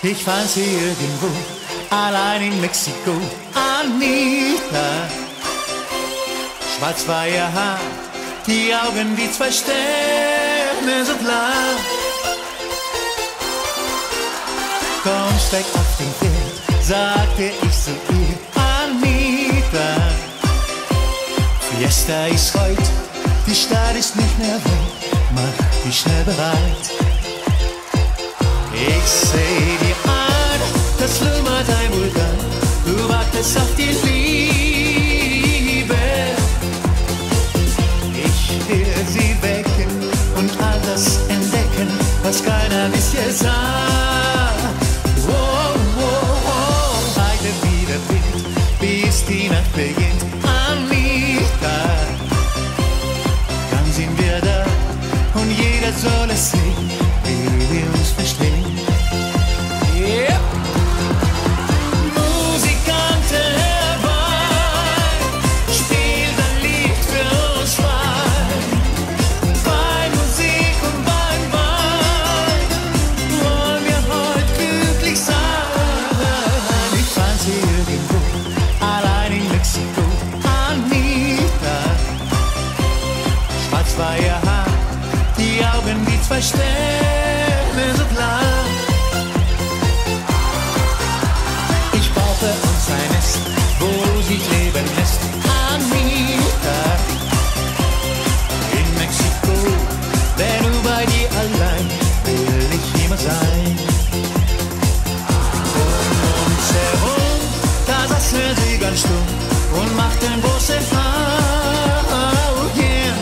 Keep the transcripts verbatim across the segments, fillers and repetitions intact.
Ich fand sie irgendwo, allein in Mexiko. Anita, schwarz war ihr Haar, die Augen wie zwei Sterne so klar. Komm, steig auf den Pferd, sagte ich zu ihr. Anita, Fiesta ist heut, die Stadt ist nicht mehr weit, mach dich schnell bereit. Ich seh dir an, das schlummert ein Vulkan, du wartest auf die Liebe. Ich will sie wecken und all das entdecken, was keiner bisher sah. Oh, oh, oh, heile wieder wild, bis die Nacht beginnt. Anita, dann sind wir da und jeder soll es sehen, wie wir uns verstehen. Yeah. Musikanten herbei, spiel dein Lied für uns frei. Bei Musik und beim Wein wollen wir heute glücklich sein. Ich fand sie irgendwo, allein in Mexiko. Anita, schwarz war ihr Haar, die Augen wie zwei Sterne so klar. Ich brauche uns ein Nest, wo sie leben lässt. Anita, in Mexiko, denn nur bei dir allein will ich immer sein. Um uns herum, da saßen sie ganz stumm und machten große Augen.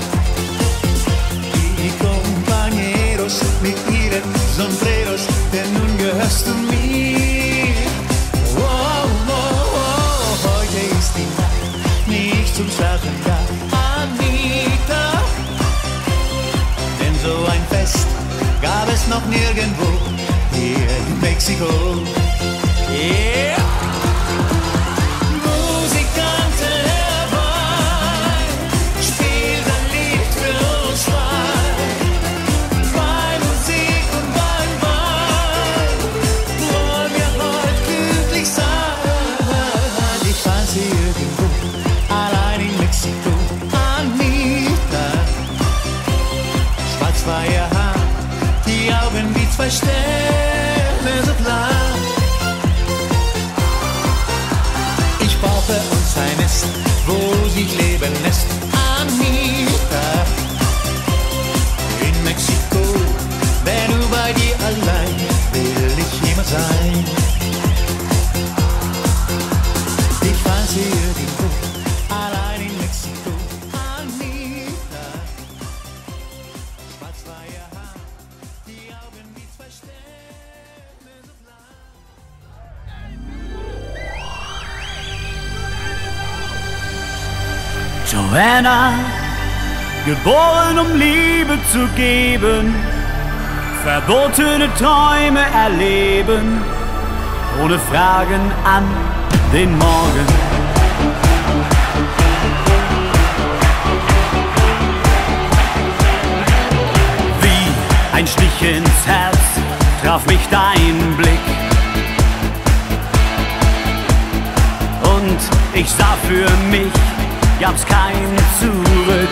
Die Compañeros mit ihren Sombreros, denn nun gehörst du mir. Oh, oh, oh, heute ist die Nacht nicht zum Schlafen da, Anita. Denn so ein Fest gab es noch nirgendwo hier in Mexiko. Yeah! Musikanten herbei, spiel dein Lied für uns frei. Bei Musik und beim Wein wollen wir heute glücklich sein. Ich fand sie irgendwo, allein in Mexiko. Anita, schwarz war ihr Haar, die Augen wie zwei Sterne so klar. Ich brauche uns ein Nest, wo sich leben lässt. Anita, in Mexiko, denn nur bei dir allein will ich immer sein. Ich fand sie irgendwo, allein in Mexiko. Anita, schwarz war ihr Haar, die Augen wie zwei Sterne so klar. Joanna, geboren um Liebe zu geben, verbotene Träume erleben, ohne Fragen an den Morgen. Wie ein Stich ins Herz traf mich dein Blick, und ich sah für mich, gab's kein Zurück.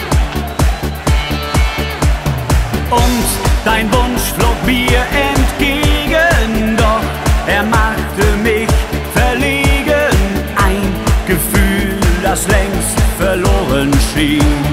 Und dein Wunsch flog mir entgegen, doch er machte mich verlegen. Ein Gefühl, das längst verloren schien.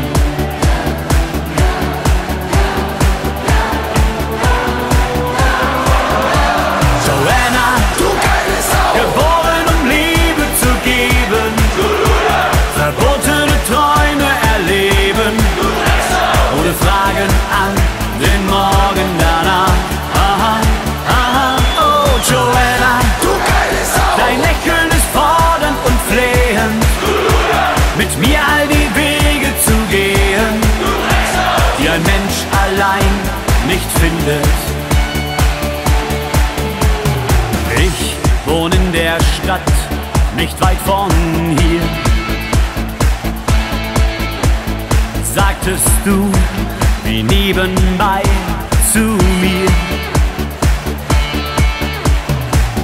Joanna, Du geile Sau! geboren um Liebe zu geben, verbotene Träume erleben, ohne Fragen an den Morgen danach. Aha, aha, oh Joanna, Du geile Sau! dein Lächeln ist fordernd und flehend, mit mir all die Wege zu gehen, die ein Mensch allein nicht findet. Ich wohne in der Stadt, nicht weit von hier. Sagtest du, wie nebenbei zu mir.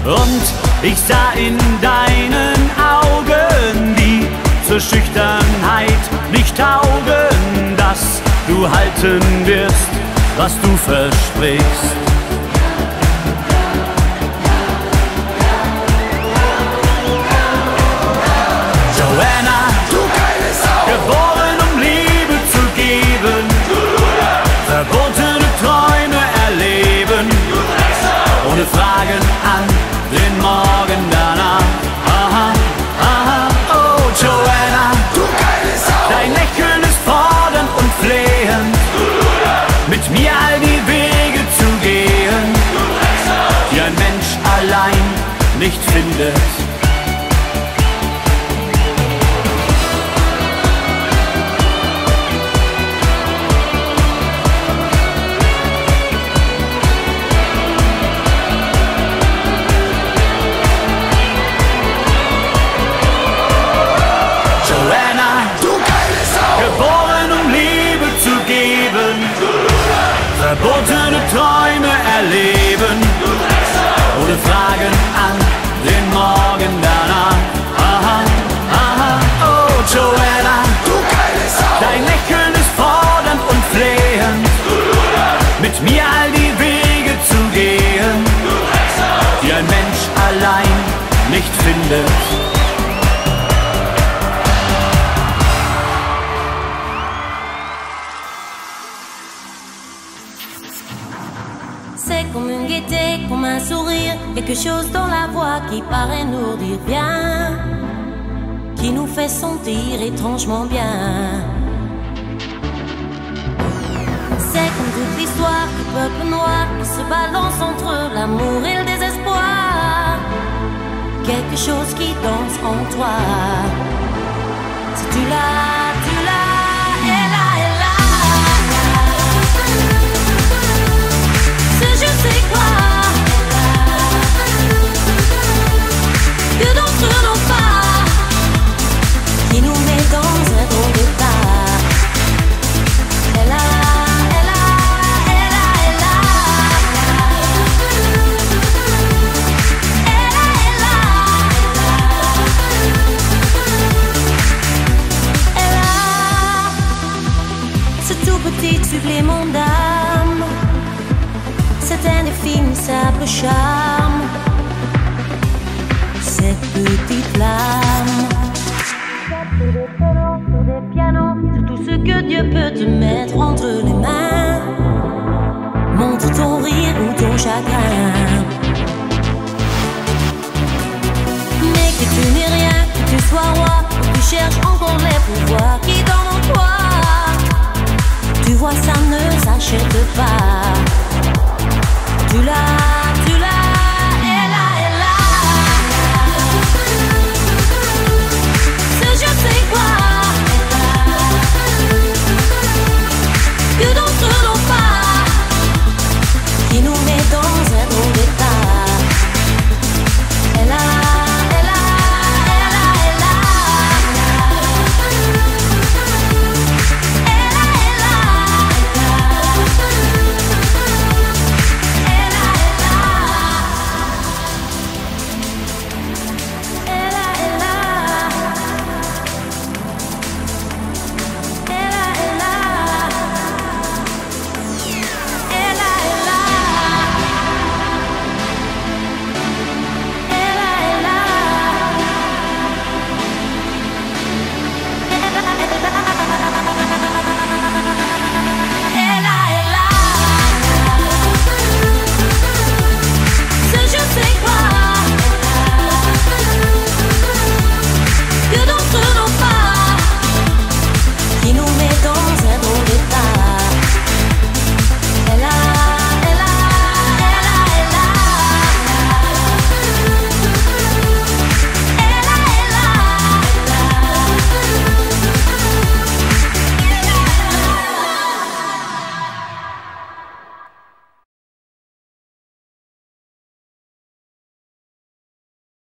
Und ich sah in deinen Augen, die zur Schüchternheit nicht taugen, dass du halten wirst, was du versprichst. Joanna, Du geile Sau! geboren um Liebe zu geben, verbotene Träume erleben, ohne Fragen an den Morgen danach. Aha, aha, oh Joanna, Du geile Sau! dein Lächeln ist fordernd und flehend, mit mir all die Wege zu gehen, die ein Mensch allein nicht findet. Geboren um Liebe zu geben, verbotene Träume erleben, ohne Fragen an den Morgen danach. Aha, aha, oh Joanna, Du geile Sau! dein Lächeln ist fordernd und flehend, mit mir all die Wege zu gehen, die ein Mensch allein nicht findet. C'est comme une gaieté, comme un sourire, quelque chose dans la voix qui paraît nous dire bien, qui nous fait sentir étrangement bien. C'est comme toute l'histoire du peuple noir qui se balance entre l'amour et le désespoir, quelque chose qui danse en toi. Si tu l'as, tu l'as, elle a, elle a. Je sais quoi que d'entre nos pas qui nous met dans un drôle d'état. Elle a, elle a, elle a, elle a, elle a, elle a, elle a ce tout petit supplément d'âme, cet indéfinissable charme, cette petite flamme. Sur des violons, sur des pianos, sur tout ce que Dieu peut te mettre entre les mains. Montre ton rire ou ton chagrin. Mais que tu n'es rien, que tu sois roi, que tu cherches encore les pouvoirs qui dorment en toi. Tu vois, ça ne s'achète pas. Tu l'as.